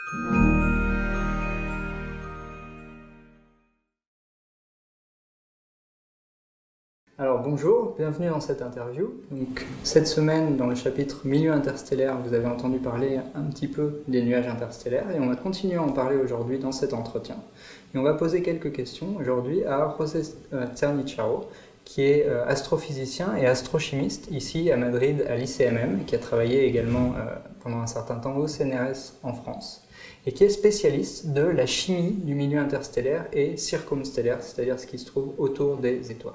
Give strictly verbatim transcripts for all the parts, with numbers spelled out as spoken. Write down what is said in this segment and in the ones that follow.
Alors bonjour, bienvenue dans cette interview. Donc, cette semaine, dans le chapitre Milieu interstellaire, vous avez entendu parler un petit peu des nuages interstellaires et on va continuer à en parler aujourd'hui dans cet entretien. Et on va poser quelques questions aujourd'hui à José Cernicharo, qui est euh, astrophysicien et astrochimiste ici à Madrid à l'I C M M, qui a travaillé également euh, pendant un certain temps au C N R S en France, et qui est spécialiste de la chimie du milieu interstellaire et circumstellaire, c'est-à-dire ce qui se trouve autour des étoiles.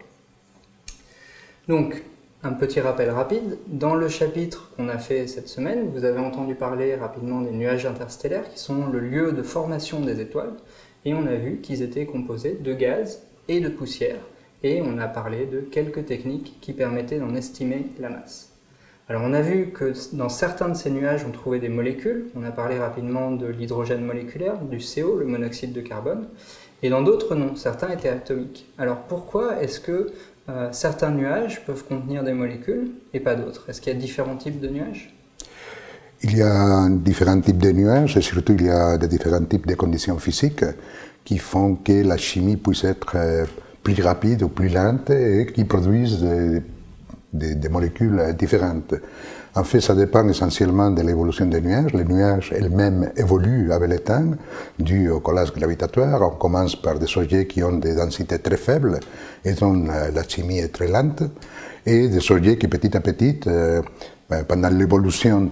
Donc, un petit rappel rapide, dans le chapitre qu'on a fait cette semaine, vous avez entendu parler rapidement des nuages interstellaires qui sont le lieu de formation des étoiles, et on a vu qu'ils étaient composés de gaz et de poussière, et on a parlé de quelques techniques qui permettaient d'en estimer la masse. Alors on a vu que dans certains de ces nuages on trouvait des molécules, on a parlé rapidement de l'hydrogène moléculaire, du C O, le monoxyde de carbone, et dans d'autres non, certains étaient atomiques. Alors pourquoi est-ce que Euh, certains nuages peuvent contenir des molécules et pas d'autres? Est-ce qu'il y a différents types de nuages? Il y a différents types de nuages et surtout il y a des différents types de conditions physiques qui font que la chimie puisse être plus rapide ou plus lente et qui produisent des, des, des molécules différentes. En fait, ça dépend essentiellement de l'évolution des nuages. Les nuages elles-mêmes évoluent avec le temps, dû au collage gravitatoire. On commence par des objets qui ont des densités très faibles et dont la chimie est très lente, et des objets qui, petit à petit, euh, pendant l'évolution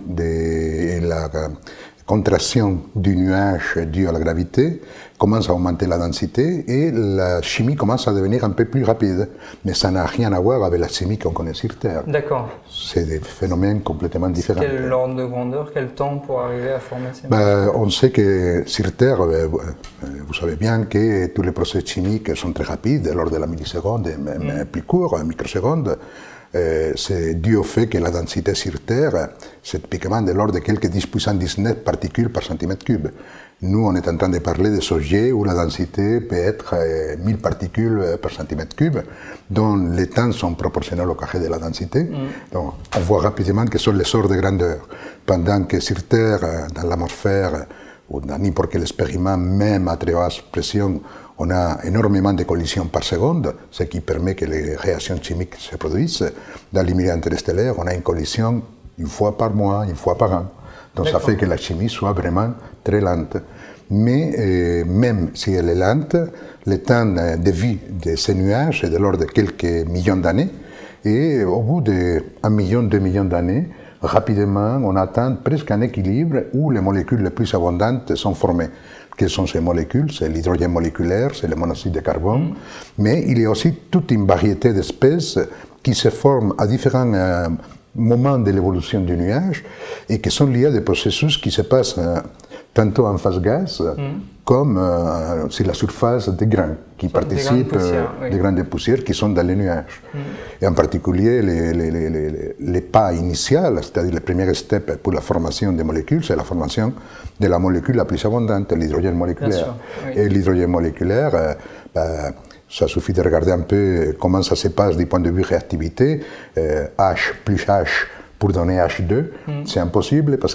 et la contraction du nuage dû à la gravité, commence à augmenter la densité et la chimie commence à devenir un peu plus rapide. Mais ça n'a rien à voir avec la chimie qu'on connaît sur Terre. D'accord. C'est des phénomènes complètement différents. Quel ordre de grandeur, quel temps pour arriver à former ces ben, On sait que sur Terre, vous savez bien que tous les procès chimiques sont très rapides, lors de la milliseconde et même mm. plus court, en microsecondes. Euh, c'est dû au fait que la densité sur Terre, c'est typiquement de l'ordre de quelques dix puissance dix-neuf particules par centimètre cube. Nous, on est en train de parler des objets où la densité peut être euh, mille particules par centimètre cube, dont les temps sont proportionnels au carré de la densité. Mm. Donc, on voit rapidement que sont les ordres de grandeur. Pendant que sur Terre, dans l'atmosphère, ou dans n'importe quel expériment, même à très basse pression, on a énormément de collisions par seconde, ce qui permet que les réactions chimiques se produisent. Dans les milieux interstellaires, on a une collision une fois par mois, une fois par an. Donc ça fait que la chimie soit vraiment très lente. Mais euh, même si elle est lente, le temps de vie de ces nuages est de l'ordre de quelques millions d'années. Et au bout d'un million, deux millions d'années, rapidement, on atteint presque un équilibre où les molécules les plus abondantes sont formées. Quelles sont ces molécules? C'est l'hydrogène moléculaire, c'est le monoxyde de carbone, mmh. mais il y a aussi toute une variété d'espèces qui se forment à différents euh, moments de l'évolution du nuage et qui sont liés à des processus qui se passent euh, tantôt en phase gaz, mmh. comme euh, sur la surface des grains qui Sur participent, des grains de poussière, euh, oui. des grains de poussière qui sont dans les nuages. Mmh. Et en particulier, les, les, les, les, les pas initiales, c'est-à-dire les premières étapes pour la formation des molécules, c'est la formation de la molécule la plus abondante, l'hydrogène moléculaire. Oui. Et l'hydrogène moléculaire, euh, bah, ça suffit de regarder un peu comment ça se passe du point de vue réactivité. Euh, H plus H pour donner H deux, mm. c'est impossible parce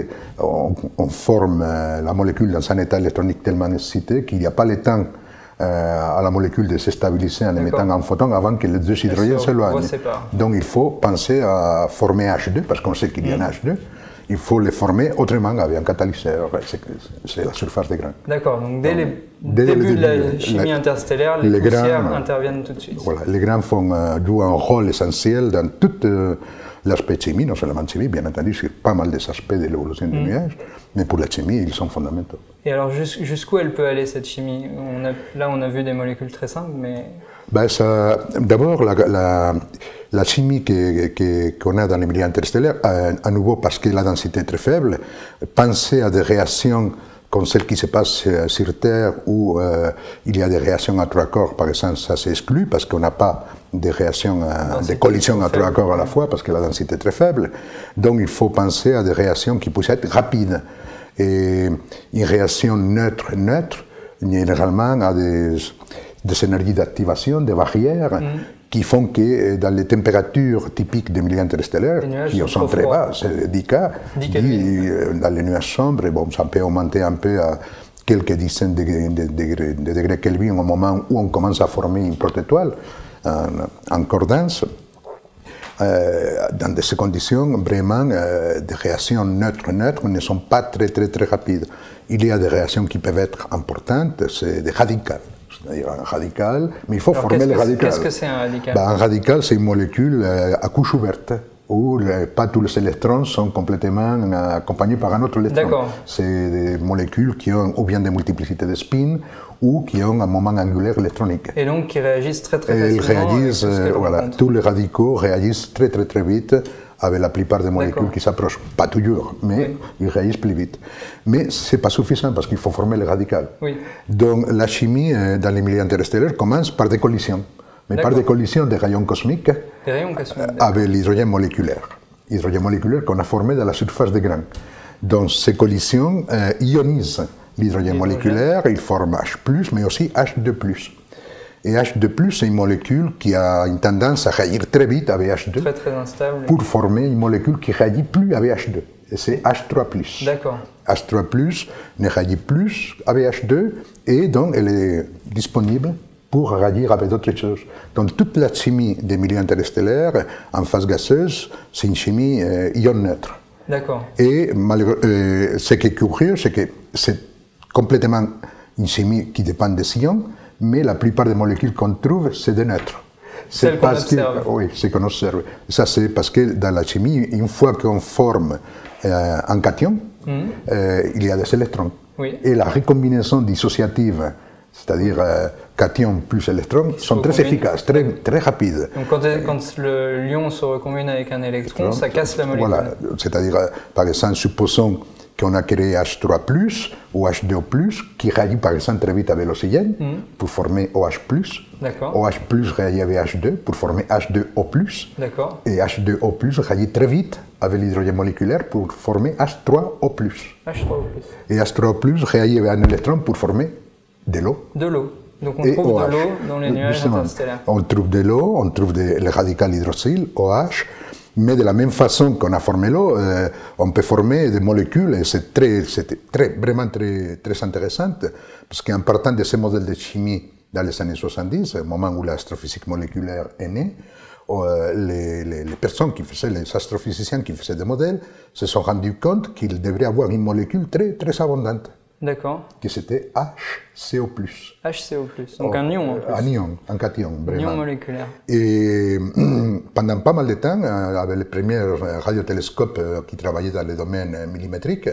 qu'on on forme euh, la molécule dans un état électronique tellement excité qu'il n'y a pas le temps euh, à la molécule de se stabiliser en émettant un photon avant que les deux hydrogènes s'éloignent. Donc il faut penser à former H deux parce qu'on sait qu'il y a mm. un H deux. Il faut les former autrement avec un catalyseur, c'est la surface des grains. D'accord, donc dès, donc, les dès début le début de la chimie la, interstellaire, les, les poussières grains, interviennent tout de suite. Voilà, les grains font, euh, jouent un rôle essentiel dans tout euh, l'aspect chimie, non seulement chimie, bien entendu, sur pas mal des aspects de l'évolution du mm. nuage, mais pour la chimie, ils sont fondamentaux. Et alors, jusqu'où elle peut aller, cette chimie? on a, Là, on a vu des molécules très simples, mais... Ben d'abord, la, la, la chimie qu'on que, qu'on a dans les milieux interstellaires, à, à nouveau parce que la densité est très faible, penser à des réactions comme celles qui se passent sur Terre où euh, il y a des réactions à trois corps, par exemple, ça s'exclut parce qu'on n'a pas de réactions, à, des collisions à trois corps à la fois parce que la densité est très faible. Donc il faut penser à des réactions qui puissent être rapides. Et une réaction neutre-neutre, généralement, a des... des énergies d'activation, des barrières, mm. qui font que dans les températures typiques des milieux interstellaires, qui sont, sont très bas, c'est dix K, dans les nuages sombres, bon, ça peut augmenter un peu à quelques dizaines de degrés, de, de, de degrés Kelvin au moment où on commence à former une protoétoile en, en cordance. Euh, dans ces conditions, vraiment, euh, des réactions neutres-neutres ne sont pas très, très, très rapides. Il y a des réactions qui peuvent être importantes, c'est des radicales. C'est-à-dire un radical, mais il faut Alors former les radicaux. Qu'est-ce que c'est un radical? Ben, un radical, c'est une molécule euh, à couche ouverte, où le, pas tous les électrons sont complètement euh, accompagnés par un autre électron. C'est des molécules qui ont ou bien des multiplicités de spins, ou qui ont un moment angulaire électronique. Et donc qui réagissent très très facilement. Et ils réagissent, euh, voilà, tous les radicaux réagissent très très très vite avec la plupart des molécules qui s'approchent. Pas toujours, mais oui. ils réagissent plus vite. Mais ce n'est pas suffisant parce qu'il faut former les radicaux. Oui. Donc la chimie euh, dans les milieux interstellaires commence par des collisions, mais par des collisions de rayons cosmiques, des rayons cosmiques avec l'hydrogène moléculaire. L'hydrogène moléculaire qu'on a formé dans la surface des grains. Donc ces collisions euh, ionisent l'hydrogène moléculaire, il forme H plus, mais aussi H deux plus. Et H deux plus, c'est une molécule qui a une tendance à réagir très vite avec H deux très, très instable. Pour former une molécule qui ne réagit plus avec H deux. Et c'est H trois plus. D'accord. H trois plus ne réagit plus avec H deux et donc elle est disponible pour réagir avec d'autres choses. Donc toute la chimie des milieux interstellaires en phase gazeuse, c'est une chimie euh, ion neutre. D'accord. Et euh, ce qui est curieux, c'est que c'est complètement une chimie qui dépend des ions, mais la plupart des molécules qu'on trouve, c'est des neutres. C'est qu'on observe. Que, oui, c'est qu'on observe. Ça, c'est parce que dans la chimie, une fois qu'on forme euh, un cation, mmh. euh, il y a des électrons. Oui. Et la recombinaison dissociative, c'est-à-dire euh, cation plus électron, sont très recombine. efficaces, très, très rapides. Donc quand, quand le lion se recombine avec un électron, électron, ça casse la molécule. Voilà, c'est-à-dire, euh, par exemple, supposons qu'on a créé H trois plus ou H deux O plus, qui réagit par exemple très vite avec l'oxygène mmh. pour former OH plus. OH plus réagit avec H deux pour former H deux O plus. Et H deux O plus réagit très vite avec l'hydrogène moléculaire pour former H trois O plus. H trois O plus. Et H trois O plus réagit avec un électron pour former de l'eau. De l'eau. Donc on trouve O H. De l'eau dans les nuages Justement, interstellaires. On trouve de l'eau, on trouve de, le radical hydroxyle, OH. Mais de la même façon qu'on a formé l'eau, euh, on peut former des molécules, et c'est très, très, vraiment très, très intéressant, parce qu'en partant de ces modèles de chimie dans les années soixante-dix, au moment où l'astrophysique moléculaire est née, euh, les, les, les personnes qui faisaient, les astrophysiciens qui faisaient des modèles, se sont rendus compte qu'ils devraient avoir une molécule très, très abondante. D'accord. Que c'était H C O plus. H C O plus, donc oh, un ion en plus. Un ion, un cation, vraiment. Un ion moléculaire. Et pendant pas mal de temps, avec les premiers radiotélescopes qui travaillaient dans le domaine millimétrique,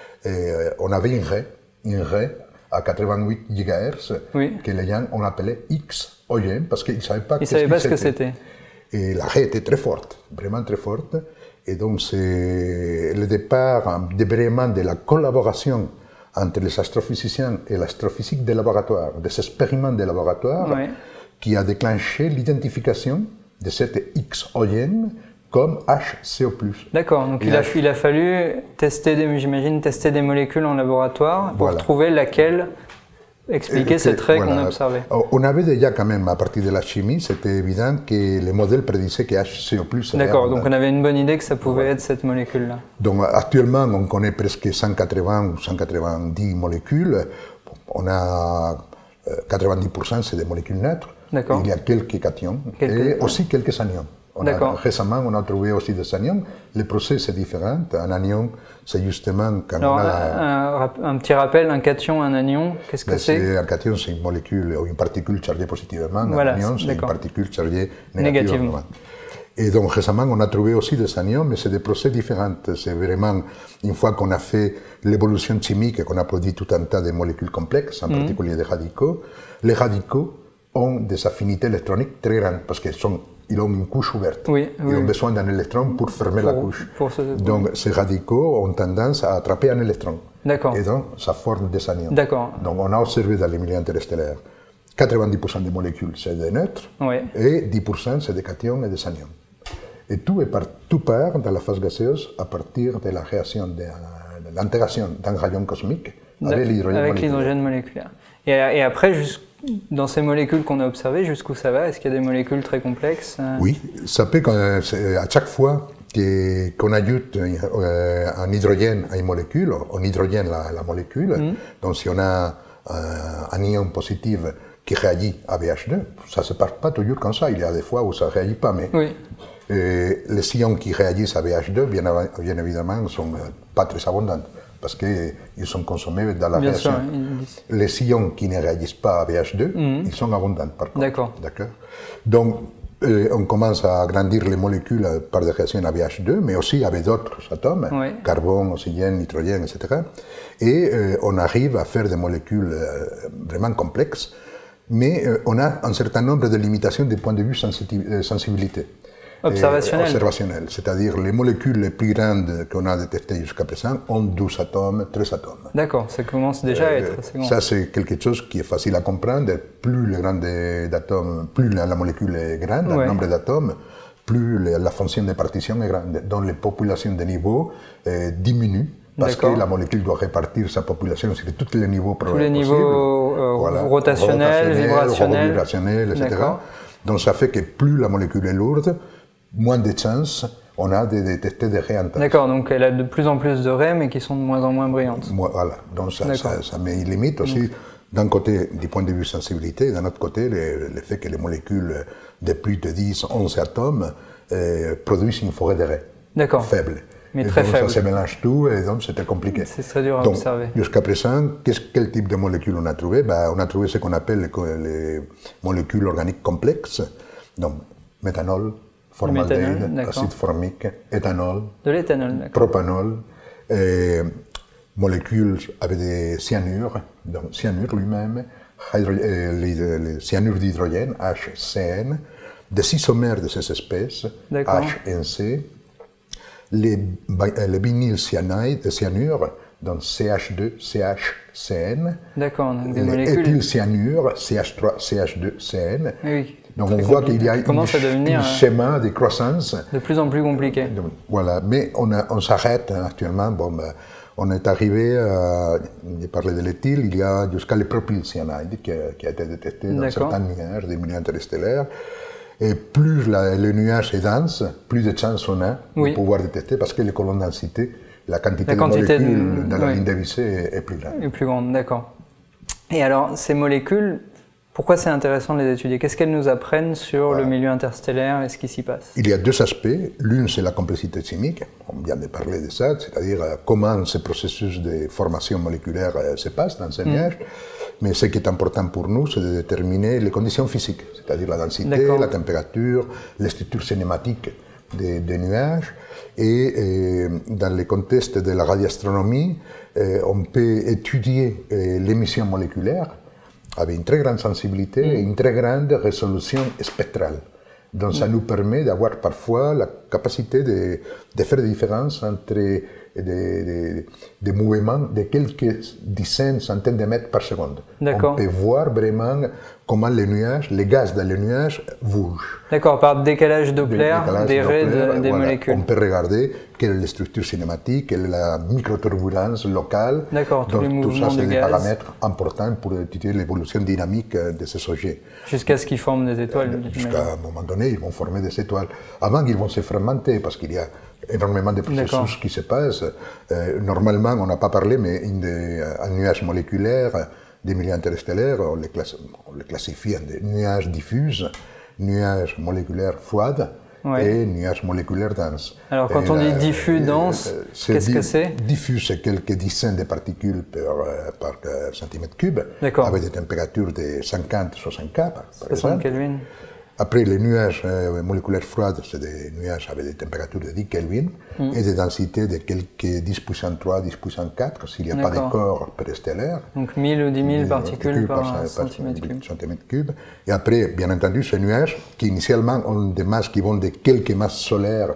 on avait une raie, une raie à quatre-vingt-huit gigahertz, oui. que les gens on appelait X-Oyen, parce qu'ils ne savaient pas, Ils savaient pas ce que c'était. Et la raie était très forte, vraiment très forte. Et donc c'est le départ de vraiment de la collaboration entre les astrophysiciens et l'astrophysique des laboratoires, des expériments de laboratoire, ouais. qui a déclenché l'identification de cette X-Oyen comme H C O plus. D'accord, donc il a, il a fallu tester, j'imagine, tester des molécules en laboratoire pour voilà. trouver laquelle expliquer que, cette raie voilà. qu'on observait. On avait déjà quand même, à partir de la chimie, c'était évident que les modèles prédisaient que H C O plus... D'accord, donc on avait une bonne idée que ça pouvait voilà. être cette molécule-là. Donc actuellement, on connaît presque cent quatre-vingts ou cent quatre-vingt-dix molécules. On a quatre-vingt-dix pour cent, c'est des molécules neutres. D'accord. Il y a quelques cations quelques... et aussi quelques anions. On a, récemment, on a trouvé aussi des anions. Le procès, c'est différent. Un anion, c'est justement quand Alors, on a... Un, un petit rappel, un cation, un anion, qu'est-ce que c'est? Un cation, c'est une molécule ou une particule chargée positivement. Voilà, un anion, c'est une particule chargée négativement. négativement. Et donc, récemment, on a trouvé aussi des anions, mais c'est des procès différents. C'est vraiment, une fois qu'on a fait l'évolution chimique et qu'on a produit tout un tas de molécules complexes, en mmh. particulier des radicaux, les radicaux ont des affinités électroniques très grandes, parce qu'ils sont... Ils ont une couche ouverte. Oui, ils oui. ont besoin d'un électron pour fermer pour, la couche. Pour ce... Donc, ces radicaux ont tendance à attraper un électron. D'accord. Et donc, ça forme des anions. D'accord. Donc, on a observé dans les milieux interstellaires, quatre-vingt-dix pour cent des molécules, c'est des neutres, oui. et dix pour cent, c'est des cations et des anions. Et tout, est par, tout part dans la phase gazeuse à partir de la réaction, de, de l'intégration d'un rayon cosmique avec l'hydrogène moléculaire. moléculaire. Et, et après, dans ces molécules qu'on a observées, jusqu'où ça va? Est-ce qu'il y a des molécules très complexes? Oui, ça peut, à chaque fois qu'on ajoute euh, un hydrogène à une molécule, on hydrogène la, la molécule, mm. donc si on a euh, un ion positif qui réagit à B H deux, ça ne se passe pas toujours comme ça, il y a des fois où ça ne réagit pas, mais oui. euh, les ions qui réagissent à B H deux, bien, bien évidemment, ne sont pas très abondants, parce qu'ils sont consommés dans la bien réaction. Sûr, il... Les ions qui ne réagissent pas à B H deux, mm. ils sont abondants par contre. D'accord. Donc, Euh, on commence à agrandir les molécules par des réactions à B H deux, mais aussi avec d'autres atomes, oui. carbone, oxygène, nitrogène, et cetera. Et euh, on arrive à faire des molécules euh, vraiment complexes, mais euh, on a un certain nombre de limitations du point de vue sensibilité. sensibilité. Observationnel. Observationnel, c'est-à-dire les molécules les plus grandes qu'on a détectées jusqu'à présent ont douze atomes, treize atomes. D'accord, ça commence déjà euh, à être assez grand. Ça, c'est quelque chose qui est facile à comprendre. Plus le grand d'atomes, plus la, la molécule est grande, ouais. le nombre d'atomes, plus le, la fonction de partition est grande. Donc les populations de niveaux euh, diminuent. Parce que la molécule doit répartir sa population sur tous les niveaux possibles. Tous les niveaux euh, voilà, rotationnels, vibrationnels, vibrationnels, et cetera. Donc ça fait que plus la molécule est lourde, moins de chances on a de détecter des raies intenses. D'accord, donc elle a de plus en plus de raies, mais qui sont de moins en moins brillantes. Voilà, donc ça, ça, ça met une limite aussi, donc. D'un côté, du point de vue sensibilité, d'un autre côté, le, le fait que les molécules de plus de dix, onze atomes euh, produisent une forêt de raies faible. Mais et très donc faible. Ça se mélange tout et donc c'était compliqué. C'est très dur à donc, observer. Jusqu'à présent, quel type de molécules on a trouvé? Ben, on a trouvé ce qu'on appelle les, les molécules organiques complexes, donc méthanol, formaldéhyde, acide formique, éthanol, de l'éthanol, propanol, et molécules avec des cyanures, donc cyanure lui-même, les, les cyanures d'hydrogène, H C N, des isomères de ces espèces, H N C, les, les vinylcyanide, cyanures, donc C H deux, C H C N, d'accord, donc des les molécules... éthylcyanures, C H trois, C H deux, C N. Oui. Donc on voit qu'il y a un schéma de croissance. De plus en plus compliqué. Donc, voilà, mais on, on s'arrête actuellement. Bon, ben, on est arrivé à, j'ai parlé de l'éthyle, il y a jusqu'à le propylcyanide qui, qui a été détecté dans certains nuages, des milieux interstellaires. Et plus la, le nuage est dense, plus de chances on a oui. de pouvoir détecter, parce que les colonnes densité, la quantité, la de quantité molécules de, dans oui. la ligne de visée est, est plus grande. Est plus grande, d'accord. Et alors, ces molécules, pourquoi c'est intéressant de les étudier? Qu'est-ce qu'elles nous apprennent sur voilà. le milieu interstellaire et ce qui s'y passe? Il y a deux aspects. L'une, c'est la complexité chimique. On vient de parler de ça, c'est-à-dire comment ce processus de formation moléculaire se passe dans ces nuages. Mm. Mais ce qui est important pour nous, c'est de déterminer les conditions physiques, c'est-à-dire la densité, la température, les structures cinématiques des, des nuages. Et, et dans le contexte de la radioastronomie, eh, on peut étudier eh, l'émission moléculaire avec une très grande sensibilité et une très grande résolution spectrale. Donc ça nous permet d'avoir parfois la capacité de, de faire des différences entre des, des, des mouvements de quelques dizaines, centaines de mètres par seconde. On peut voir vraiment comment les nuages, les gaz dans les nuages bougent. D'accord, par décalage Doppler, des raies de, des voilà. molécules. On peut regarder quelle est la structure cinématique, quelle est la microturbulence locale. D'accord, tous les mouvements de gaz. Tout ça, c'est des paramètres importants pour étudier l'évolution dynamique de ces objets. Jusqu'à ce qu'ils forment des étoiles. Jusqu'à un moment donné, ils vont former des étoiles. Avant, ils vont se fragmenter parce qu'il y a énormément de processus qui se passent. Euh, normalement, on n'a pas parlé, mais un nuage moléculaire des milieux interstellaires, on les, classe, on les classifie en des nuages diffus, nuages moléculaires froids ouais. et nuages moléculaires denses. Alors quand et on dit diffus, dense, euh, qu'est-ce que c'est? Diffus, c'est quelques dizaines de particules par, par centimètre cube, avec des températures de cinquante à soixante K par, par exemple. Kelvin. Après, les nuages euh, moléculaires froids, c'est des nuages avec des températures de dix Kelvin mm. et des densités de quelques dix puissance trois, dix puissance quatre, s'il n'y a pas de corps péréstellaires. Donc mille ou dix mille particules par, par centimètre cube. centimètre cube. Et après, bien entendu, ces nuages qui initialement ont des masses qui vont de quelques masses solaires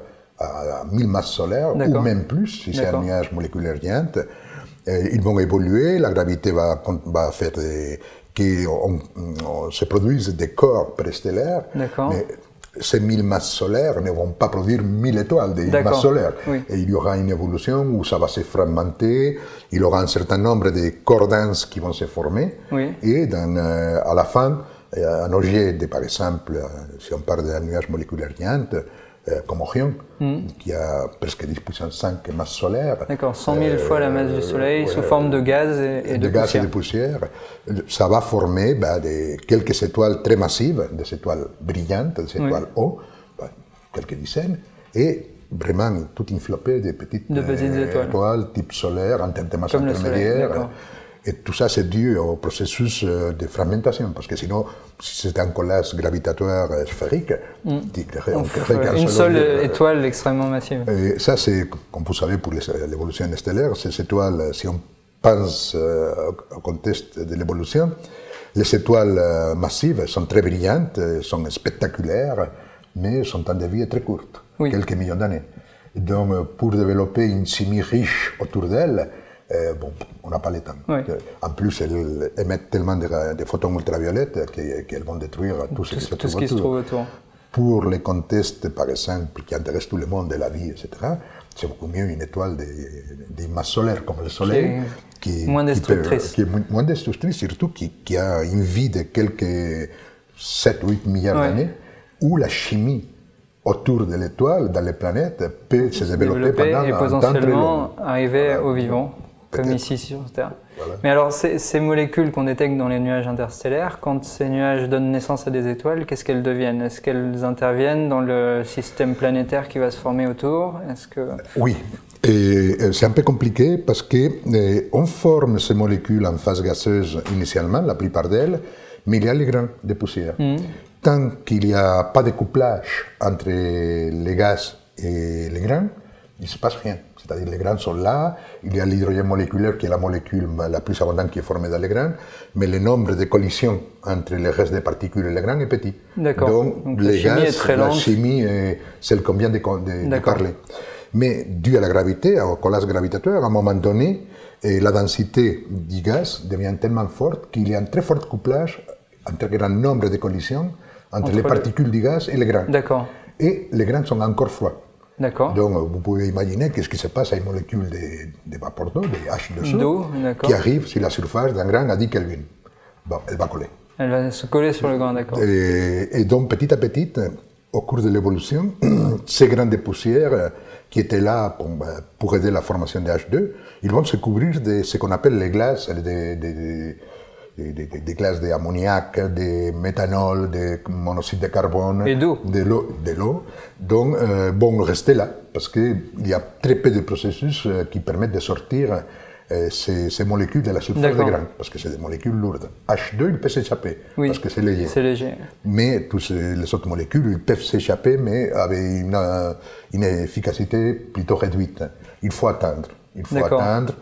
à mille masses solaires, ou même plus, si c'est un nuage moléculaire géant, euh, ils vont évoluer, la gravité va, va faire des... qui on, on, se produisent des corps préstellaires, mais ces mille masses solaires ne vont pas produire mille étoiles de masses solaires. Oui. Et il y aura une évolution où ça va se fragmenter, il y aura un certain nombre de corps denses qui vont se former, oui. et dans, euh, à la fin, un objet, de, par exemple, si on parle d'un nuage moléculaire géant, euh, comme Orion, mm. qui a presque dix puissance cinq masses solaires. D'accord, cent mille euh, fois la masse du Soleil, euh, sous forme de gaz et, et de, de gaz poussière. et de poussière. Ça va former ben, des, quelques étoiles très massives, des étoiles brillantes, des étoiles oui. O, ben, quelques dizaines, et vraiment toute une flopée de petites, de petites euh, étoiles. étoiles type solaire, en termes de masse intermédiaire. Et tout ça, c'est dû au processus de fragmentation, parce que sinon, si c'était un collage gravitatoire sphérique, mm. on, on créerait une seule objet, étoile extrêmement massive. Et ça, c'est, comme vous savez, pour l'évolution stellaire, ces étoiles, si on pense au contexte de l'évolution, les étoiles massives sont très brillantes, sont spectaculaires, mais sont en vie très courte, oui. quelques millions d'années. Donc, pour développer une chimie riche autour d'elles, Euh, bon, on n'a pas le temps. Oui. En plus, elles émettent tellement de, de photons ultraviolettes qu'elles vont détruire tout, tout, ce, qui, tout se ce qui se trouve autour. Pour les contextes, par exemple, qui intéressent tout le monde de la vie, et cetera, c'est beaucoup mieux une étoile de, de masse solaire comme le Soleil, qui est moins destructrice. Qui, peut, qui est moins destructrice, surtout qui, qui a une vie de quelques sept ou huit milliards oui. d'années, où la chimie autour de l'étoile, dans les planètes, peut se développer, développer pendant et un temps très long. potentiellement arriver voilà. au vivant. Comme ici sur Terre. Voilà. Mais alors, ces, ces molécules qu'on détecte dans les nuages interstellaires, quand ces nuages donnent naissance à des étoiles, qu'est-ce qu'elles deviennent? Est-ce qu'elles interviennent dans le système planétaire qui va se former autour? Est-ce que... Oui, et c'est un peu compliqué parce qu'on forme ces molécules en phase gazeuse initialement, la plupart d'elles, mais il y a les grains de poussière. Mmh. Tant qu'il n'y a pas de couplage entre les gaz et les grains, il ne se passe rien. C'est-à-dire les grains sont là, il y a l'hydrogène moléculaire qui est la molécule la plus abondante qui est formée dans les grains, mais le nombre de collisions entre les restes des particules et les grains est petit. D'accord. Donc, Donc les la chimie gaz, est très la lente. chimie est celle qu'on vient de, de, de parler. Mais dû à la gravité, au collage gravitatoire, à un moment donné, et la densité du gaz devient tellement forte qu'il y a un très fort couplage entre un grand nombre de collisions entre, entre les particules les... du gaz et les grains. D'accord. Et les grains sont encore froids. D'accord. Donc, vous pouvez imaginer qu'est-ce qui se passe à une molécule de, de vapeur d'eau, de H deux O, qui arrive sur la surface d'un grain à dix Kelvin. Bon, elle va coller. Elle va se coller sur le grain, d'accord. Et, et donc, petit à petit, au cours de l'évolution, ces grains de poussière qui étaient là pour, pour aider la formation de H deux, ils vont se couvrir de ce qu'on appelle les glaces, des, des, des, des, des glaces d'ammoniac, de méthanol, de monoxyde de carbone, et d'eau. De l'eau, de l'eau. Donc, euh, bon, rester là, parce qu'il y a très peu de processus euh, qui permettent de sortir euh, ces, ces molécules de la surface des grains, parce que c'est des molécules lourdes. H deux, il peut s'échapper, oui, parce que c'est léger. C'est léger. Mais toutes les autres molécules, ils peuvent s'échapper, mais avec une, une efficacité plutôt réduite. Il faut attendre. Il faut attendre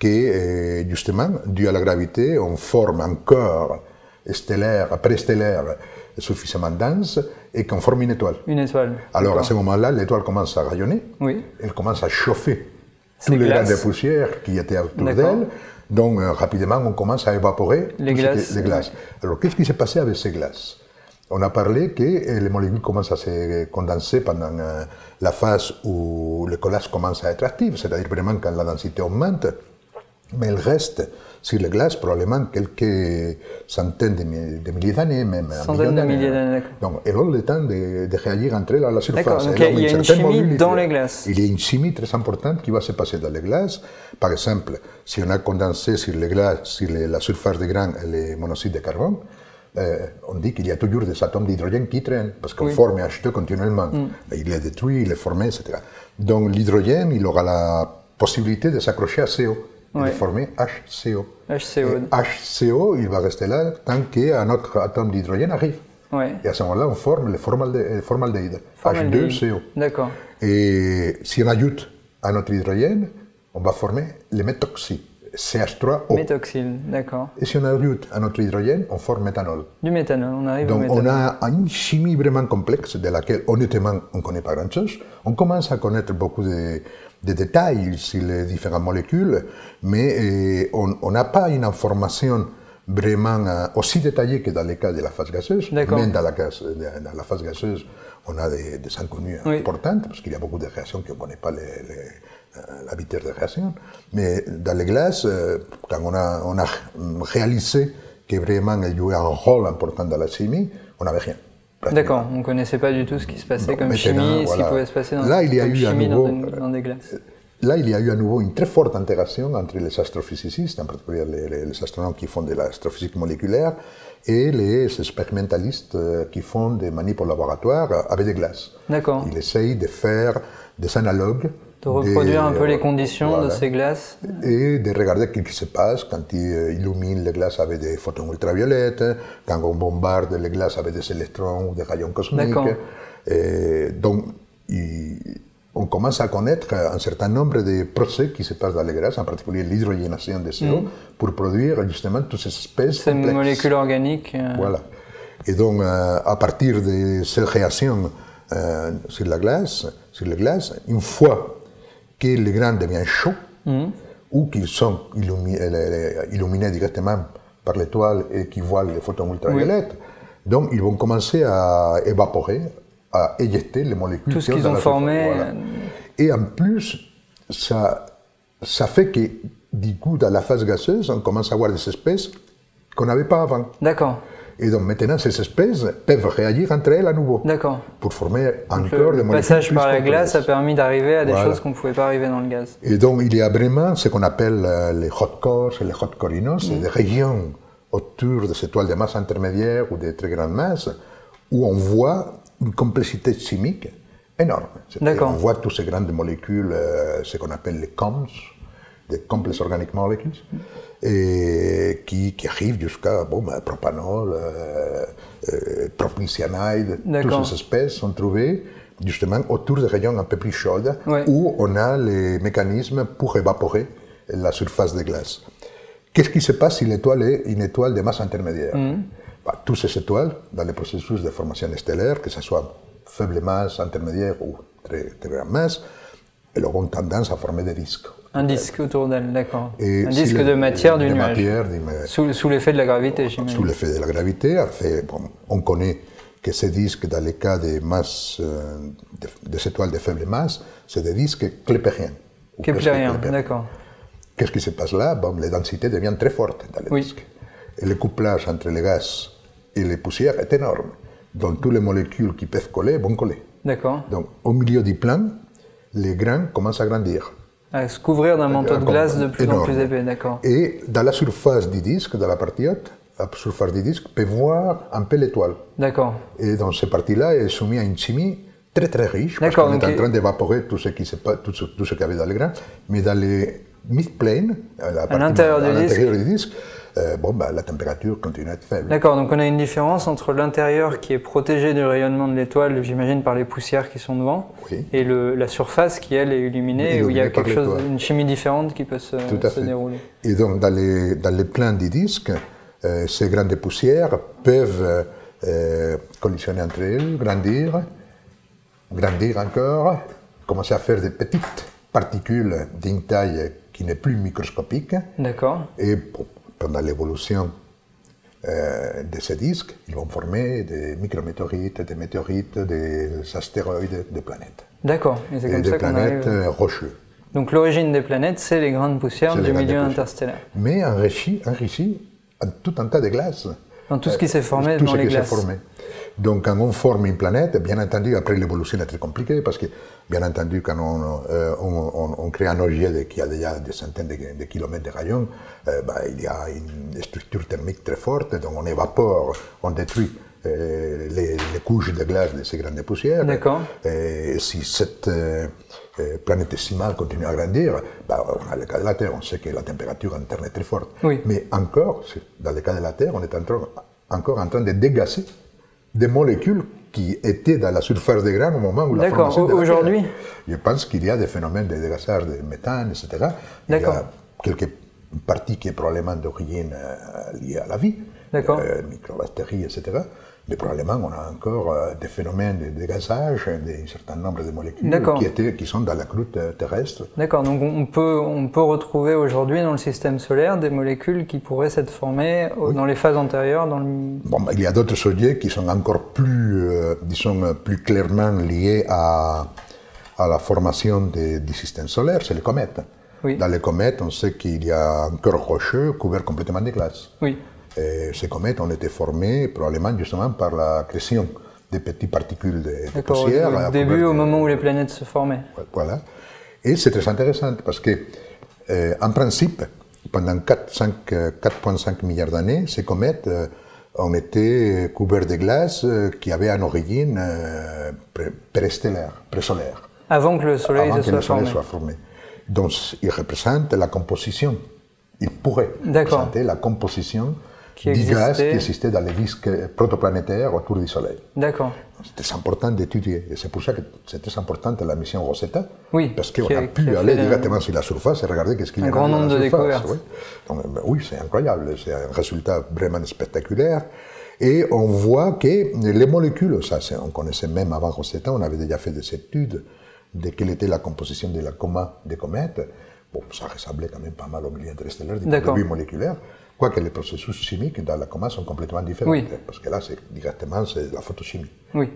que, justement, dû à la gravité, on forme un corps stellaire, préstellaire, suffisamment dense et qu'on forme une étoile. Une étoile. Alors à ce moment-là, l'étoile commence à rayonner, oui. Elle commence à chauffer tous les grains de poussière qui étaient autour d'elle. Donc euh, rapidement, on commence à évaporer les glaces. les glaces. Alors qu'est-ce qui s'est passé avec ces glaces? On a parlé que les molécules commencent à se condenser pendant euh, la phase où le collage commence à être actif, c'est-à-dire vraiment quand la densité augmente, mais elle reste sur les glaces probablement quelques centaines de, mi de milliers d'années, même un million de milliers d'années. Donc, elles ont le temps de, de réagir entre elles à la surface. Donc il y a une chimie mobilité. Dans les glaces. Il y a une chimie très importante qui va se passer dans les glaces. Par exemple, si on a condensé sur les glaces, sur les, la surface des grains, les monoxydes de carbone, euh, on dit qu'il y a toujours des atomes d'hydrogène qui traînent, parce qu'on oui. forme H deux continuellement. Mm. Il est détruit, il est formé, et cetera. Donc l'hydrogène, il aura la possibilité de s'accrocher à C O. Il ouais. est formé H C O. H C O. Et H C O, il va rester là tant qu'un autre atome d'hydrogène arrive. Ouais. Et à ce moment-là, on forme le formaldéhyde, formaldéhyde. H deux C O. D'accord. Et si on ajoute un autre hydrogène, on va former le méthoxy, C H trois O. Méthoxyle, d'accord. Et si on ajoute un autre hydrogène, on forme méthanol. Du méthanol, on arrive Donc au méthanol. Donc on a une chimie vraiment complexe de laquelle honnêtement on ne connaît pas grand-chose. On commence à connaître beaucoup de... des détails sur les différentes molécules, mais on n'a pas une information vraiment euh, aussi détaillée que dans le cas de la phase gazeuse. Même dans la, dans la phase gazeuse, on a des, des inconnues oui. importantes, parce qu'il y a beaucoup de réactions qu'on ne connaît pas les, les, la vitesse de réaction. Mais dans les glaces, quand on a, on a réalisé que vraiment elles jouaient un rôle important dans la chimie, on n'avait rien. D'accord, on ne connaissait pas du tout ce qui se passait non, comme chimie, voilà. Ce qui pouvait se passer dans, là, il y a eu chimie nouveau, dans, des, dans des glaces. Là, il y a eu à nouveau une très forte intégration entre les astrophysicists, en particulier les, les, les astronomes qui font de l'astrophysique moléculaire, et les expérimentalistes qui font des manips au laboratoire avec des glaces. D'accord. Ils essayent de faire des analogues. De reproduire des, un peu les conditions voilà, de ces glaces. Et de regarder ce qui se passe quand ils illuminent les glaces avec des photons ultraviolettes, quand on bombarde les glaces avec des électrons ou des rayons cosmiques. Et donc, il, on commence à connaître un certain nombre de procès qui se passent dans les glaces, en particulier l'hydrogénation de C O, mm. pour produire justement toutes ces espèces Ces complexes. molécules organiques. Euh... Voilà. Et donc, euh, à partir de ces réactions euh, sur la glace, sur les glaces, une fois que les grains deviennent chauds, mm. ou qu'ils sont illuminés, illuminés directement par l'étoile et qu'ils voient les photons ultraviolettes, oui. donc ils vont commencer à évaporer, à éjecter les molécules. Tout ce qu'ils ont formé. Voilà. Et en plus, ça, ça fait que, du coup, dans la phase gazeuse, on commence à avoir des espèces qu'on n'avait pas avant. D'accord. Et donc maintenant, ces espèces peuvent réagir entre elles à nouveau. D'accord. Pour former donc encore le des molécules. Le passage par la glace a permis d'arriver à des voilà. choses qu'on ne pouvait pas arriver dans le gaz. Et donc il y a vraiment ce qu'on appelle les hot cores et les hot corinos, mmh. des régions autour de ces étoiles de masse intermédiaire ou de très grandes masses, où on voit une complexité chimique énorme. D'accord. On voit toutes ces grandes molécules, euh, ce qu'on appelle les C O M S, des Complex Organic Molecules, et qui, qui arrivent jusqu'à bon, ben, propanol, euh, euh, propylcyanide, toutes ces espèces sont trouvées justement autour des régions un peu plus chaudes, ouais. où on a les mécanismes pour évaporer la surface des glaces. Qu'est-ce qui se passe si l'étoile est une étoile de masse intermédiaire? mm. ben, Toutes ces étoiles, dans le processus de formation stellaire, que ce soit faible masse, intermédiaire ou très, très grande masse, elles auront tendance à former des disques. Un disque autour d'elle, d'accord. Un si disque le, de matière de du nuage. Matière, sous sous l'effet de la gravité, j'imagine. Sous l'effet de la gravité. Fait, bon, on connaît que ces disques, dans les cas des masses, euh, des de étoiles de faible masse, c'est des disques keplériens. Keplériens, d'accord. Qu'est-ce qui se passe là? Bon, les densités deviennent très fortes dans les oui. disques. Et le couplage entre les gaz et les poussières est énorme. Donc, toutes les molécules qui peuvent coller vont coller. D'accord. Donc, au milieu du plan, les grains commencent à grandir. À se couvrir d'un manteau de glace de plus énorme. En plus épais, d'accord. Et dans la surface du disque, dans la partie haute, la surface du disque peut voir un peu l'étoile. D'accord. Et dans cette partie-là, elle est soumise à une chimie très très riche, parce qu'on est en train d'évaporer tout ce qui se passe, tout ce, tout ce qu'il y avait dans les grains, mais dans les mid-plane, à l'intérieur du, du disque, euh, bon, bah, la température continue à être faible. D'accord, donc on a une différence entre l'intérieur qui est protégé du rayonnement de l'étoile, j'imagine par les poussières qui sont devant, oui. et le, la surface qui, elle, est illuminée, et où il y a quelque chose, une chimie différente qui peut se, se dérouler. Et donc, dans les, dans les plans du disque, euh, ces grains de poussière peuvent euh, collisionner entre elles, grandir, grandir encore, commencer à faire des petites particules d'une taille qui n'est plus microscopique. D'accord. Et bon, pendant l'évolution euh, de ces disques, ils vont former des micrométéorites, des météorites, des astéroïdes, des planètes. D'accord. Et c'est comme ça qu'on arrive. Des planètes rocheuses. Donc l'origine des planètes, c'est les grains de poussière du milieu interstellaire. Mais enrichi, enrichi en tout un tas de glaces. Dans tout ce qui s'est formé euh, dans les glaces. Formé. Donc quand on forme une planète, bien entendu, après l'évolution est très compliquée, parce que, bien entendu, quand on, euh, on, on, on crée un objet qui a déjà des centaines de, de kilomètres de rayons, euh, bah, il y a une structure thermique très forte, donc on évapore, on détruit euh, les, les couches de glace de ces grandes poussières. D'accord. Et si cette euh, planétésimale continue à grandir, bah, on a le cas de la Terre, on sait que la température interne est très forte. Oui. Mais encore, dans le cas de la Terre, on est en train, encore en train de dégazer des molécules qui étaient dans la surface des grains au moment où la formation de la Terre. Aujourd'hui, je pense qu'il y a des phénomènes de dégazage de méthane, et cetera. Il y a quelques parties qui sont probablement d'origine euh, liée à la vie, euh, microbactéries, et cetera. Mais probablement, on a encore euh, des phénomènes de dégazage d'un certain nombre de molécules qui, étaient, qui sont dans la croûte terrestre. D'accord, donc on peut, on peut retrouver aujourd'hui dans le système solaire des molécules qui pourraient s'être formées oui. dans les phases antérieures dans le... Bon, il y a d'autres objets qui sont encore plus, euh, disons, plus clairement liés à, à la formation de, du système solaire, c'est les comètes. Oui. Dans les comètes, on sait qu'il y a un cœur rocheux couvert complètement de glace. Oui. Et ces comètes ont été formées probablement justement par la création des petites particules de, de poussière. Au début, au moment où les planètes se formaient. Voilà. Et c'est très intéressant parce que, euh, en principe, pendant quatre virgule cinq milliards d'années, ces comètes euh, ont été couvertes de glace euh, qui avaient une origine euh, préstellaire, présolaire. Avant que le Soleil, Avant se que le soit, soleil formé. soit formé. Donc, ils représentent la composition. Ils pourraient représenter la composition qui du existait. gaz qui existait dans les disques protoplanétaires autour du Soleil. D'accord. C'est très important d'étudier. Et c'est pour ça que c'est très importante la mission Rosetta. Oui. Parce qu'on a, a pu aller directement un... sur la surface et regarder qu'est-ce qu'il y a un grand nombre de découvertes. Oui, Donc, oui c'est incroyable. C'est un résultat vraiment spectaculaire. Et on voit que les molécules, ça on connaissait même avant Rosetta, on avait déjà fait des études de quelle était la composition de la coma des comètes. Bon, ça ressemblait quand même pas mal au milieu interstellaire du point de vue moléculaire, quoique les processus chimiques dans la coma sont complètement différents, oui. parce que là, c'est, directement, c'est la photochimie. Oui.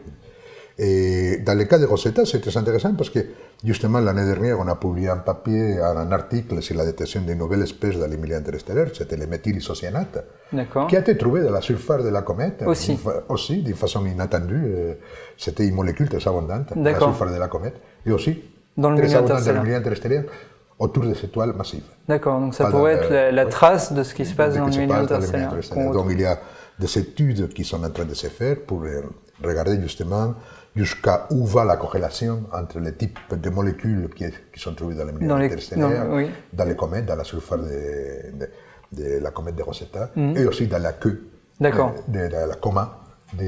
Et dans le cas de Rosetta, c'est très intéressant parce que, justement, l'année dernière, on a publié un papier, un article sur la détection d'une nouvelle espèce dans les milieux interstellaires, c'était le méthylisocyanate, qui a été trouvé dans la surface de la comète, aussi, aussi d'une façon inattendue. C'était une molécule très abondante dans la surface de la comète, et aussi dans le très abondante dans le milieu interstellaire, autour des étoiles massives. D'accord, donc ça Pas pourrait être la, la trace de ce qui se passe dans le milieu interstellaire. Donc il y a des études qui sont en train de se faire pour regarder justement jusqu'à où va la corrélation entre les types de molécules qui, qui sont trouvées dans le milieu dans interstellaire, les, oui. dans les comètes, dans la surface de, de, de la comète de Rosetta, mm-hmm. et aussi dans la queue de, de, de la coma de,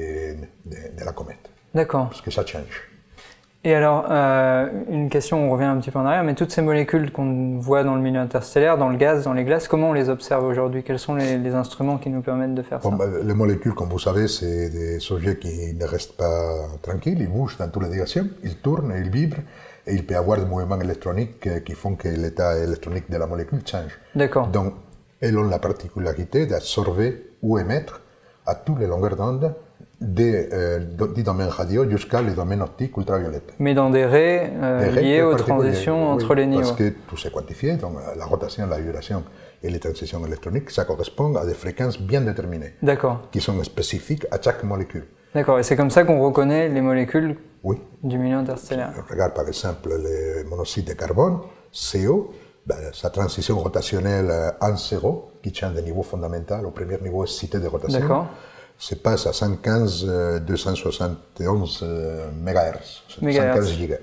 de, de la comète. D'accord. Parce que ça change. Et alors, euh, une question, on revient un petit peu en arrière, mais toutes ces molécules qu'on voit dans le milieu interstellaire, dans le gaz, dans les glaces, comment on les observe aujourd'hui? Quels sont les, les instruments qui nous permettent de faire bon, ça bah, Les molécules, comme vous savez, c'est des objets qui ne restent pas tranquilles, ils bougent dans toutes les directions, ils tournent, ils vibrent, et il peut y avoir des mouvements électroniques qui font que l'état électronique de la molécule change. D'accord. Donc, elles ont la particularité d'absorber ou émettre à toutes les longueurs d'onde Des, euh, du domaine radio jusqu'à les domaines optiques ultraviolettes. Mais dans des raies, euh, des raies liées aux transitions oui, entre les niveaux. Parce que tout c'est quantifié, donc la rotation, la vibration et les transitions électroniques, ça correspond à des fréquences bien déterminées. D'accord. Qui sont spécifiques à chaque molécule. D'accord, et c'est comme ça qu'on reconnaît les molécules oui. du milieu interstellaire. On regarde par exemple le monoxyde de carbone, C O, ben, sa transition rotationnelle en zéro, qui change de niveau fondamental au premier niveau excité de rotation. D'accord. Se passe à cent quinze deux cent soixante et onze mégahertz, cent quinze gigas.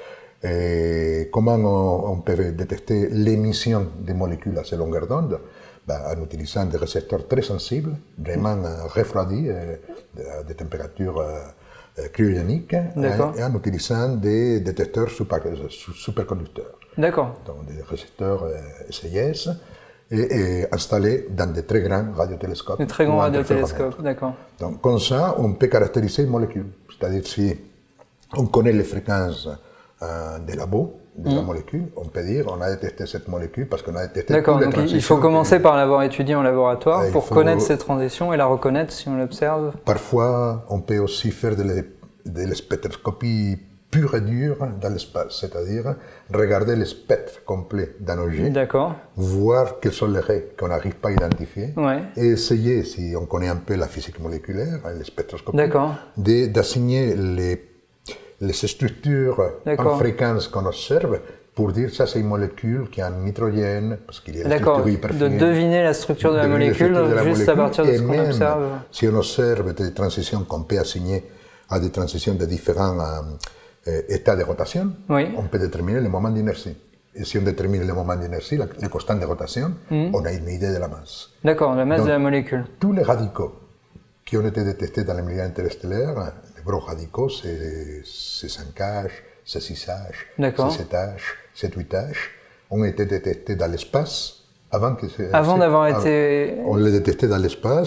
Et comment on, on peut détecter l'émission des molécules à ces longueurs d'onde? Ben, en utilisant des récepteurs très sensibles, vraiment euh, refroidis, euh, à des températures euh, cryogéniques, et, et en utilisant des détecteurs super, superconducteurs. D'accord. Donc des récepteurs euh, S I S. Et, et installés dans de très grands radiotélescopes. De très grands radiotélescopes, d'accord. Donc, comme ça, on peut caractériser une molécule. C'est-à-dire, si on connaît les fréquences euh, des labos, de mmh. la molécule, on peut dire on a détecté cette molécule parce qu'on a détecté D'accord, toutes les donc il faut commencer par l'avoir étudiée en laboratoire pour faut... connaître ces transitions et la reconnaître si on l'observe. Parfois, on peut aussi faire de, de la spectroscopie pure et dure dans l'espace, c'est-à-dire regarder le spectre complet d'un objet, voir quels sont les raies qu'on n'arrive pas à identifier, ouais. et essayer, si on connaît un peu la physique moléculaire, les spectroscopies, de, d'assigner les, les structures en fréquence qu'on observe pour dire ça c'est une molécule qui a un nitrogène, parce qu'il y a des structures hyperfines. De deviner la structure de, de la molécule de la juste molécule, à partir de ce qu'on observe. Si on observe des transitions qu'on peut assigner à des transitions de différents euh, états de rotation, oui. on peut déterminer le moment d'inertie. Et si on détermine le moment d'inertie, les constantes de rotation, mmh. on a une idée de la masse. D'accord, la masse Donc, de la molécule. Tous les radicaux qui ont été détectés dans le milieu interstellaire, les gros radicaux, c'est cinq H, c'est six H, c'est sept H, c'est huit H, ont été détectés dans l'espace avant que... Avant d'avoir été... On les détectait dans l'espace,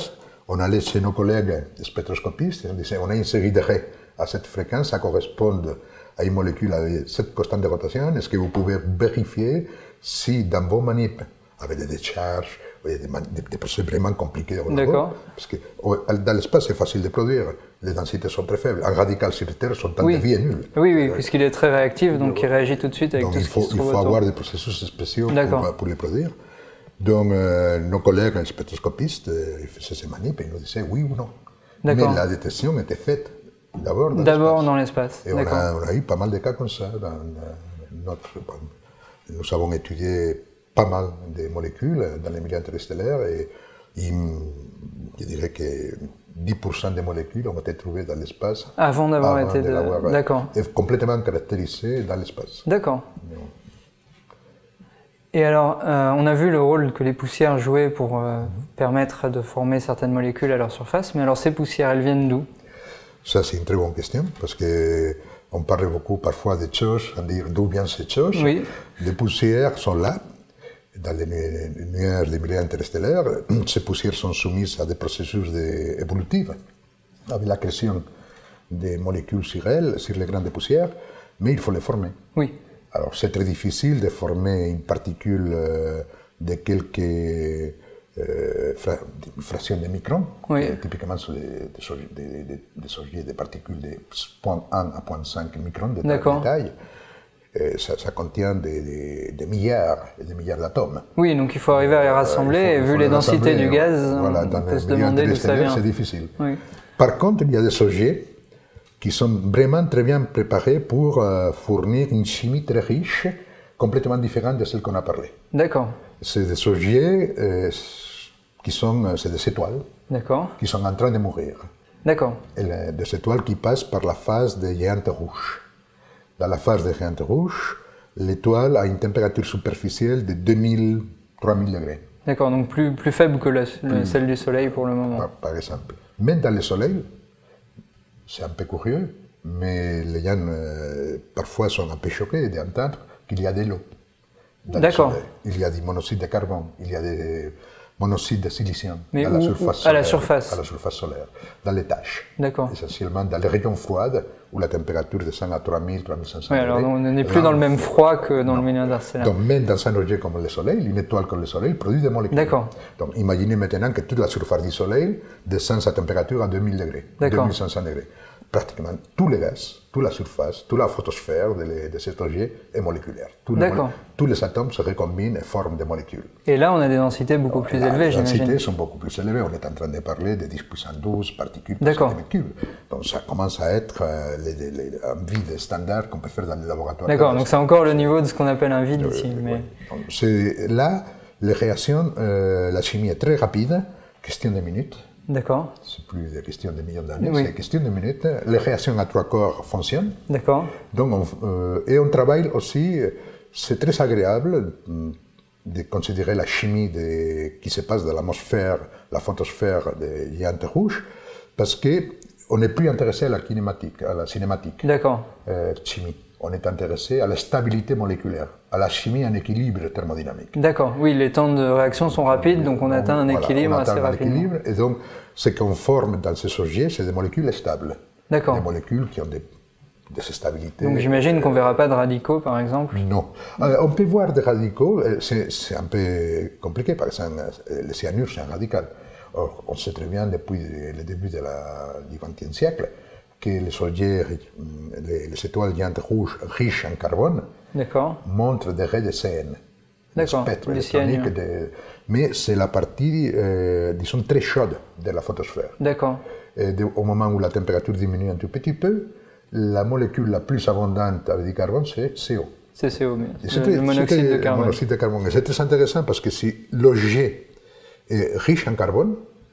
on allait chez nos collègues spectroscopistes et on disait on a une série de raies à cette fréquence, ça correspond à une molécule avec cette constante de rotation. Est-ce que vous pouvez vérifier si dans vos manips, avec des décharges, des, des, des procès vraiment compliqués au labo, parce que dans l'espace c'est facile de produire, les densités sont très faibles. Un radical sur Terre, son temps oui. de vie est nul. Oui, oui, puisqu'il est très réactif, donc il réagit tout de suite avec donc tout il ce faut, qui se il trouve faut autour. avoir des processus spéciaux pour, pour les produire. Donc euh, nos collègues spectroscopistes, euh, ils faisaient ces manips et ils nous disaient oui ou non. Mais la détection était faite d'abord dans l'espace. dans l'espace. Et on a, on a eu pas mal de cas comme ça. Dans notre, nous avons étudié pas mal de molécules dans les milieux interstellaires et il, je dirais que dix pour cent des molécules ont été trouvées dans l'espace avant d'avoir été de... de... D'accord. Et complètement caractérisées dans l'espace. D'accord. Et alors, euh, on a vu le rôle que les poussières jouaient pour euh, permettre de former certaines molécules à leur surface, mais alors ces poussières, elles viennent d'où? Ça, c'est une très bonne question, parce qu'on parle beaucoup parfois des choses, à dire d'où viennent ces choses. Oui. Les poussières sont là, dans les nuages des milieux interstellaires. Ces poussières sont soumises à des processus évolutifs, avec la création des molécules sur elles, sur les grains de poussière, mais il faut les former. Oui. Alors, c'est très difficile de former une particule euh, de quelques euh, fra fractions de microns. Oui. Et typiquement, ce sont des, des, des, des objets, des particules de zéro virgule un à zéro virgule cinq microns de, de taille. Et ça, ça contient des, des, des milliards et des milliards d'atomes. Oui, donc il faut arriver à les rassembler, euh, faut, et vu les, les densités du gaz, voilà, on peut se demander d'où ça vient. C'est difficile. Oui. Par contre, il y a des objets qui sont vraiment très bien préparés pour euh, fournir une chimie très riche, complètement différente de celle qu'on a parlé. D'accord. C'est des objets euh, qui sont, c'est des étoiles, qui sont en train de mourir. D'accord. Et des étoiles qui passent par la phase des géantes rouges. Dans la phase des géantes rouges, l'étoile a une température superficielle de deux mille à trois mille degrés. D'accord, donc plus, plus faible que la, plus. celle du Soleil pour le moment. Par, par exemple. Même dans le Soleil, c'est un peu curieux, mais les gens euh, parfois sont un peu choqués d'entendre qu'il y a de l'eau. D'accord. Il y a du monoxyde de carbone, il y a des monoxyde de silicium mais à, où, la surface à solaire, la surface à la surface solaire, dans les taches. D'accord. Essentiellement dans les régions froides où la température descend à trois mille à trois mille cinq cents oui, degrés. alors on n'est plus dans le même froid que dans non. le milieu interstellaire. Donc même dans un objet comme le Soleil, une étoile comme le Soleil produit des molécules. D'accord. Donc imaginez maintenant que toute la surface du Soleil descend sa température à deux mille degrés, deux mille cinq cents degrés. Pratiquement tous les gaz, toute la surface, toute la photosphère de, les, de cet objet est moléculaire. Tous les, tous les atomes se recombinent et forment des molécules. Et là, on a des densités beaucoup plus élevées, j'imagine. Les densités sont beaucoup plus élevées. On est en train de parler de dix puissance douze particules par centimètre. Donc ça commence à être euh, les, les, les, un vide standard qu'on peut faire dans les laboratoires. D'accord, donc c'est encore le niveau de ce qu'on appelle un vide euh, ici. Mais... C'est là, les réactions, euh, la chimie est très rapide, question de minutes. D'accord. C'est plus des questions de millions d'années, oui. c'est question de minutes. Les réactions à trois corps fonctionnent. D'accord. Donc, on, euh, et on travaille aussi, c'est très agréable de considérer la chimie de, qui se passe dans l'atmosphère, la photosphère des géantes rouges, parce qu'on n'est plus intéressé à la kinématique, à la cinématique. D'accord. Euh, chimie. On est intéressé à la stabilité moléculaire, à la chimie en équilibre thermodynamique. D'accord, oui, les temps de réaction sont rapides, donc on atteint un voilà, équilibre on atteint assez un rapidement. Équilibre, et donc, ce qu'on forme dans ces objets, c'est des molécules stables. D'accord. Des molécules qui ont des, des stabilités. Donc j'imagine qu'on ne verra pas de radicaux, par exemple? Non. Alors, on peut voir des radicaux, c'est un peu compliqué, par exemple, le cyanure, c'est un radical. Or, on sait très bien depuis le début de la, du vingtième siècle que les objets, les, les étoiles géantes rouges riches en carbone montrent des raies de C N. D'accord, du cyanure. De, mais c'est la partie, euh, disons, très chaude de la photosphère. D'accord. Au moment où la température diminue un tout petit peu, la molécule la plus abondante avec du carbone, c'est C O. C'est C O, mais le, le monoxyde de carbone. monoxyde de carbone. Et c'est très intéressant parce que si l'objet est riche en carbone,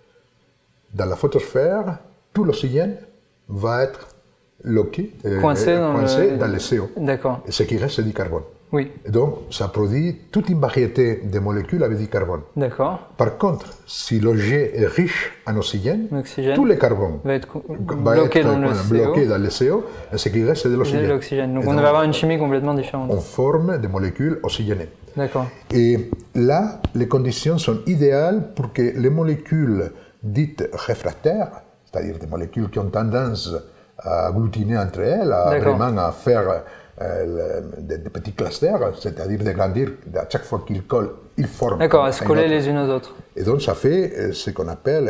dans la photosphère, tout l'oxygène va être loqué, euh, coincé, dans, coincé le... dans le C O. D'accord. Et ce qui reste, c'est du carbone. Oui. Et donc, ça produit toute une variété de molécules avec du carbone. D'accord. Par contre, si l'objet est riche en oxygène, tout le carbone va être, va bloqué, être dans le bloqué dans le C O, et ce qui reste, c'est de l'oxygène. Donc, et on donc, va avoir une chimie complètement différente. On forme des molécules oxygénées. D'accord. Et là, les conditions sont idéales pour que les molécules dites réfractaires, c'est-à-dire des molécules qui ont tendance à agglutiner entre elles, à vraiment à faire euh, le, des, des petits clusters, c'est-à-dire de grandir. À chaque fois qu'ils collent, ils forment. D'accord, à se coller les unes aux autres. Et donc ça fait ce qu'on appelle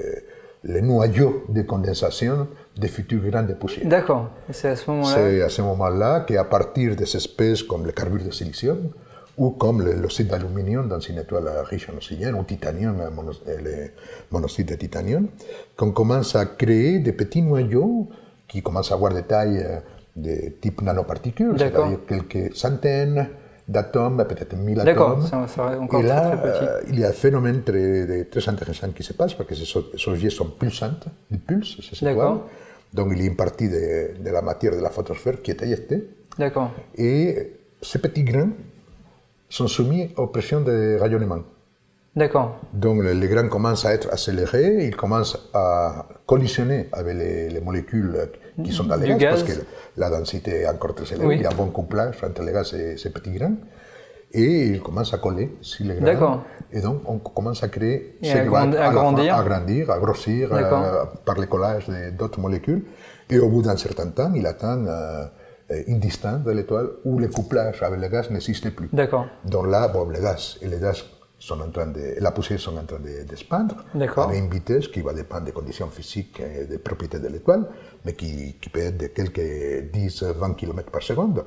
les, les noyaux de condensation des futurs grains de poussière. D'accord, et c'est à ce moment-là C'est à ce moment-là qu'à partir des espèces comme le carbure de silicium, ou comme l'oxyde d'aluminium dans une étoile riche en oxygène, ou titanium, le monoxyde de titanium, qu'on commence à créer des petits noyaux qui commencent à avoir des tailles de type nanoparticules, c'est-à-dire quelques centaines d'atomes, peut-être mille atomes. D'accord, c'est encore et là, très, très petit. Euh, il y a un phénomène très, très intéressant qui se passe, parce que ces, ces objets sont pulsantes, ils pulsent, ces étoiles. Donc il y a une partie de, de la matière de la photosphère qui est éjectée. D'accord. Et ces petits grains sont soumis aux pressions de rayonnement. D'accord. Donc les grains commencent à être accélérés, ils commencent à collisionner avec les, les molécules qui sont dans les gaz, gaz, parce que la densité est encore très élevée, oui. Il y a un bon couplage entre les gaz et ces petits grains, et ils commencent à coller sur les grains. D'accord. Et donc on commence à créer, et à, grand, à, à grandir, à grandir, à grossir euh, par le collage d'autres molécules, et au bout d'un certain temps, il atteint euh, une distance de l'étoile où le couplage avec le gaz n'existe plus. D'accord. Donc là, bon, le gaz et les gaz sont en train de, la poussière sont en train d'expandre, de, avec une vitesse qui va dépendre des conditions physiques et des propriétés de l'étoile, mais qui, qui peut être de quelques dix à vingt kilomètres par seconde.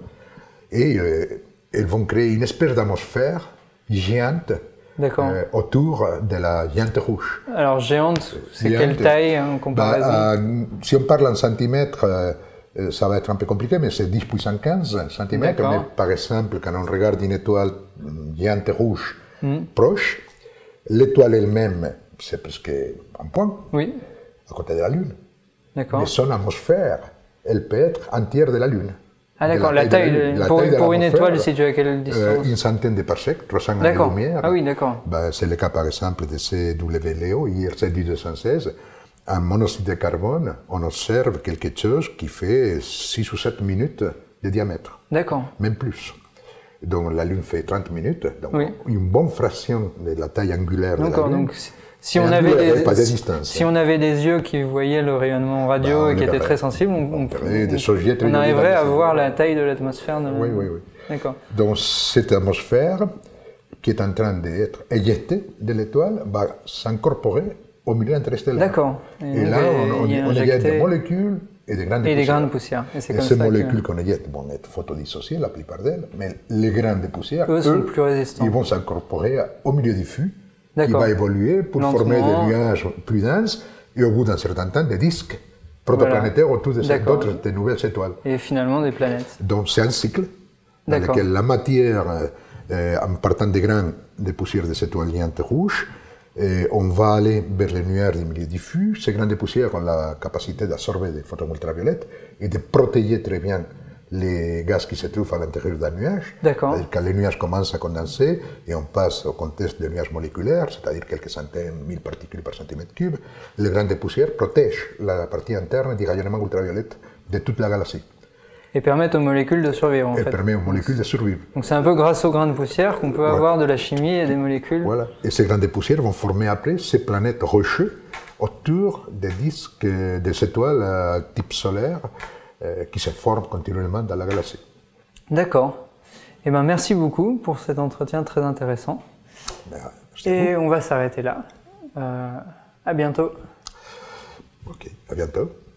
Et euh, elles vont créer une espèce d'atmosphère géante euh, autour de la géante rouge. Alors géante, c'est quelle taille en comparaison? Bah, euh, Si on parle en centimètres, euh, ça va être un peu compliqué, mais c'est dix puissance quinze centimètres. Mais par exemple, quand on regarde une étoile géante rouge mmh. proche, l'étoile elle-même, c'est presque un point, oui. à côté de la Lune. Mais son D'accord. atmosphère, elle peut être entière de la Lune. Ah d'accord, la, la taille, de, la pour, taille de pour une étoile située à quelle distance? euh, Une centaine de parsecs, trois cents années-lumière. Ah oui, d'accord. Ben, c'est le cas par exemple de C W L E O, I R C deux cent seize. En monoxyde de carbone, on observe quelque chose qui fait six ou sept minutes de diamètre. D'accord. Même plus. Donc la Lune fait trente minutes, donc oui. Une bonne fraction de la taille angulaire de la Lune. Donc, si on, avait des, pas de distance, si hein. on avait des yeux qui voyaient le rayonnement radio bah, et qui étaient très sensibles, on, on, on, on arriverait à voir la taille de l'atmosphère. De... Oui, oui, oui. D'accord. Donc cette atmosphère qui est en train d'être éjectée de l'étoile va s'incorporer au milieu interstellaire. D'accord. Et, et là, on, on, on éjecte des molécules et des grains de et poussière. Des grains de poussière. Et, et ces molécules qu'on éjecte vont être photodissociées, la plupart d'elles, mais les grains de poussière, eux, eux, plus résistants. Ils vont s'incorporer au milieu diffus, qui va évoluer pour Lentement. former des nuages plus denses, et au bout d'un certain temps, des disques protoplanétaires voilà. autour de ces d'autres, des nouvelles étoiles. Et finalement, des planètes. Donc c'est un cycle dans lequel la matière, euh, en partant des grains de poussière de ces étoiles géantes rouges, et on va aller vers les nuages du milieu diffus. Ces grains de poussière ont la capacité d'absorber des photons ultraviolettes et de protéger très bien les gaz qui se trouvent à l'intérieur d'un nuage. D'accord. Quand les nuages commencent à condenser et on passe au contexte des nuages moléculaires, c'est-à-dire quelques centaines, mille particules par centimètre cube, les grains de poussière protègent la partie interne du rayonnement ultraviolette de toute la galaxie. Et permettent aux molécules de survivre, en et fait. Et permet aux molécules de survivre. Donc c'est un peu grâce aux grains de poussière qu'on peut voilà. avoir de la chimie et des molécules. Voilà. Et ces grains de poussière vont former après ces planètes rocheuses autour des disques, des étoiles euh, type solaire euh, qui se forment continuellement dans la galaxie. D'accord. Eh ben, merci beaucoup pour cet entretien très intéressant. Ben, et on va s'arrêter là. Euh, à bientôt. Ok, à bientôt.